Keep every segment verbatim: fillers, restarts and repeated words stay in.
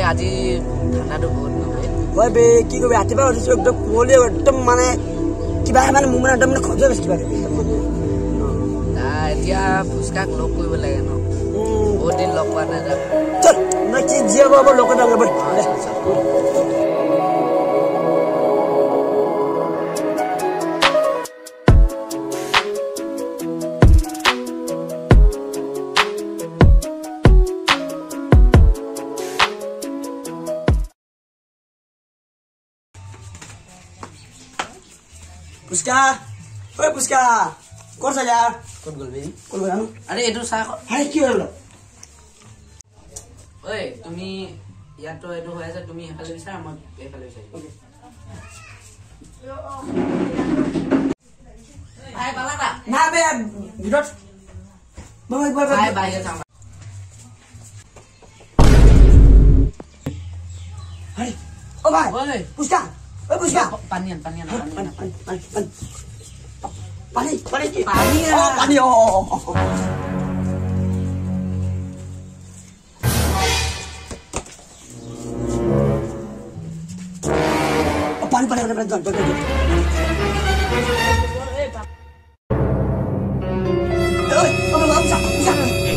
আজি ঠাণ্ডাটো বহুত নবে হয় বে কি কবি ৰাতিপুৱা উঠিছো একদম কুঁৱলী একদম মানে কিবা মানে মোৰ মানে একদম মানে খজুৱাই গৈছে কিবা এতিয়া ফুচকাক লগ কৰিব লাগে ন বহুত দিন লগ পোৱা নাই চল মই কি জীয়াব হ'ব লগত যাম বল पुष्का ओए पुष्का कोन सा यार कोन गलबे कोन गलानो अरे एटु सा हाय की होलो ओए तुमी या तो एटु होय আছে তুমি এফালে বিছা মই এফালে বিছা ওকে আই বালাটা না বে ভিতর মই বল বাই বাই যাও हाय ओ भाई ओए पुष्का ओए पुष्का पानी पानी पानी पानी पानी पानी की पानी ओ पानी ओ पानी पानी पानी जल जल जल ओए ओ बाबा पुष्का पुष्का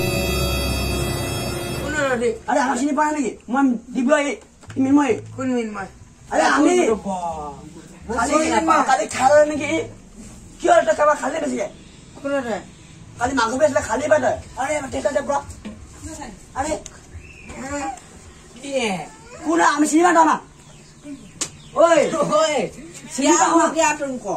अरे हम sini पानी lagi mam dibuai min moi kun min moi अरे আমি খালি খালি খালে নাকি কি হলটা কাবা খালি বেশি কোন রে খালি মাংস বেশলে খালি বাটা আরে টেটা দে ব্রো আরে কি কোন আমি চিনি বাটা না ওই ওই চিনি বাটা কি আপন কো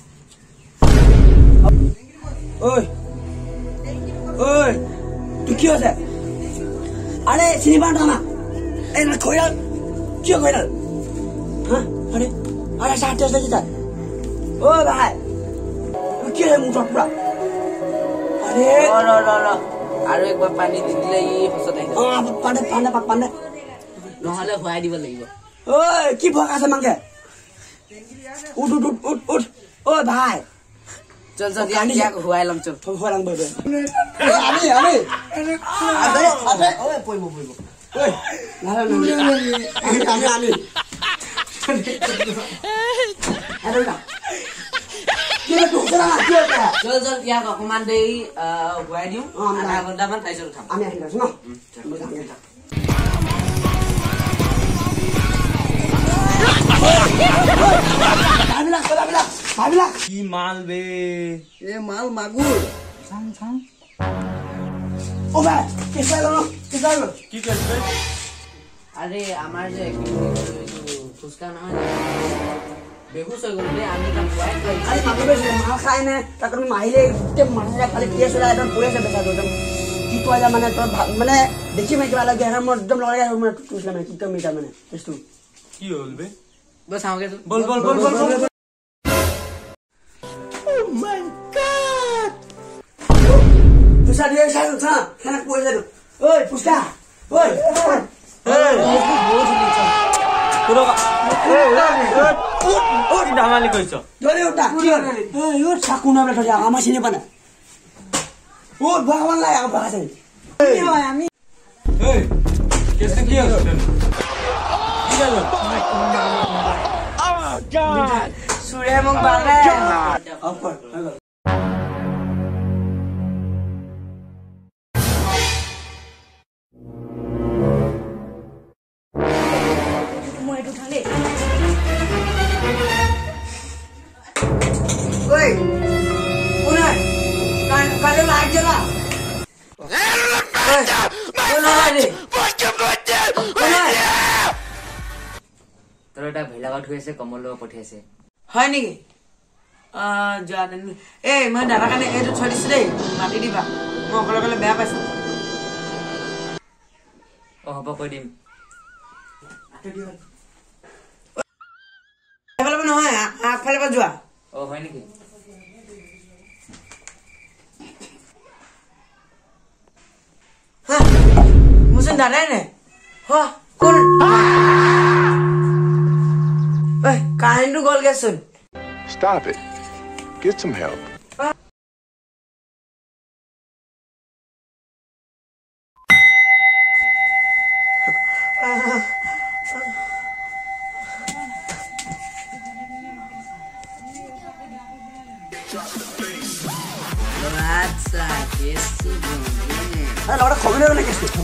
ওই ওই তুই কি হচ্ছে আরে চিনি বাটা না এই না কইরা কি কইরা हाँ अरे अरे साथ ऐसे किधर ओ भाई क्या है मुझे पूरा अरे लो लो लो लो आरो एक बार पानी दे दिले ई हसत आइदा हां पानी पानी पानी নহলে হোৱাই দিব লাগিব ओए की भोग আছে मांगे उठ उठ उठ उठ ओ भाई चल चल या क्या होवाই लम चल होलां बे আমি আমি अरे अरे ओए পইব পইব ओए না না আমি আমি আমি अरे ना ये तो चला ना क्या है चल चल या অকমান দেই হোৱাই দিও আধা ঘন্টা মান তাইছত খাম আমি আহি আছো ন ভাবিলা ভাবিলা ভাবিলা কি মাল বে এ মাল মাগুর সাং সাং ও ভাই কেসা গেল কেসা গেল কি করবে আরে আমার যে ফুসকা না হয় বেহুশ হয়ে গেল রে আমি কাম হোৱাই খাই আরে মাগুর বেশি মাল খায় না তারপর মাইলে তে মারছে খালি কেস হলা একদম পুলিশে বেচা তো কি তো আলা মানে তোর মানে দেখি মই কিবা লাগে আর মোর একদম লাগা মানে টুসলা মানে কি তো মিটা মানে তেস্তু কি হলবে বস আমাকে বল বল বল বল বল ও মাই গড তুসা দিয়ে সাইল থা খানা কই যাবে ওই পুষ্কা ওই এই বহুত লিচা পুরো এই উঠ উঠ ডামালি কইছ ধরে ওটা কি হল এই ও সাকুনা বেটা যা আমার সিনে পানা ও ভগবান লাই আগা ভাগাছে কি হয় আমি এই কেসে কি হলো কি হলো Oh god সুরে মং বালে অফর হ্যালো ओए उन्हें कान काले लाइट जला তোর এটা ভেলাঘাট হয়েছে কমল পঠিয়াছে হয় নেকি আ জানেন এই মই দাদা কানে এইটো ছড়িছে দেই মাটি দিবা মই অকলে অকলে বেয়া পাইছো ও হ'ব কৈ দিম এফালে নহয় আগফালে পৰা যোৱা ও হয় নেকি হা মুসিন দাদাই নে হ কোন এই কাহিনীটো গল গেছুন Stop it. Get some help.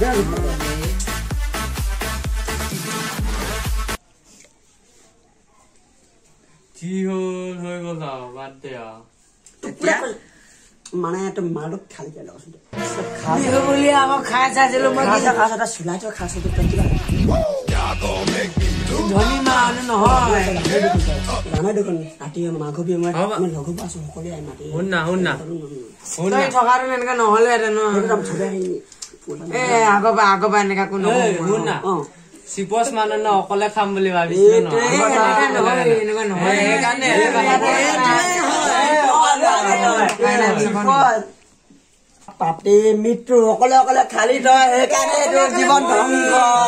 কি হ'ল হৈ গ'ল আৰু বাদ দে আৰু মানে এটা মালক খালি যায় বিহু বুলি আকৌ খাই চাইছিলো মই খাস খাস এটা চুলাইটো খাস এটা কিবা ধনী মানুহ নহয় জানাই দেখোন ৰাতি মাঘ বিহু মই মই লঘু পাইছো সকলোৱে আহি মাতি শুন না শুন না শুন তই না থকাটো এনেকা নহ'লেহেঁতেন একদম চবে আহি এ আগৰ পৰা আগৰ পৰা এনেকা কোনো ঐ শুন না অ চিপচ মানুহ ন অকলে খাম বুলি ভাবিছিলো ন এনেকা নহয় এনেকুৱা নহয় সেইকাৰণে পাপি মৃত্যু অকলে অকলে খালি তই সেইকাৰণে এইটো জীৱন ধ্বংস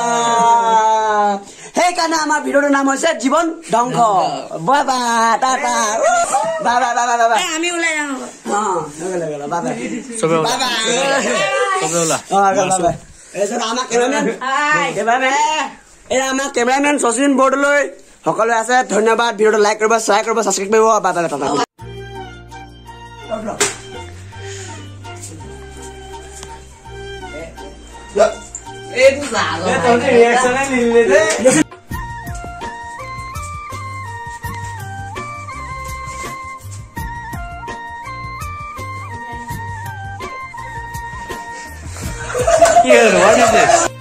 সেইকাৰণে আমাৰ ভিডিঅ'টোৰ নাম হৈছে জীৱন ধ্বংস bye bye tata bye bye bye bye bye আমি ওলাই যাওঁ অ লগে লগে বাই বাই চবে ওলা বাই বাই চবে ওলা অ বাই বাই এজন আমাৰ কেমেৰামেন কেমেৰামেন এই আমাৰ কেমেৰামেন শচীন বৰদলৈ সকলোৱে আছে ধন্যবাদ ভিডিঅ'টো লাইক কৰিব শ্বেয়াৰ কৰিব ছাবস্ক্ৰাইব কৰিব বাই বাই টাটা এইটো ভাল তহঁতে ৰিয়েকশ্যনে নিদিলে দে কি হ'ল হোৱাট ইজ দিছ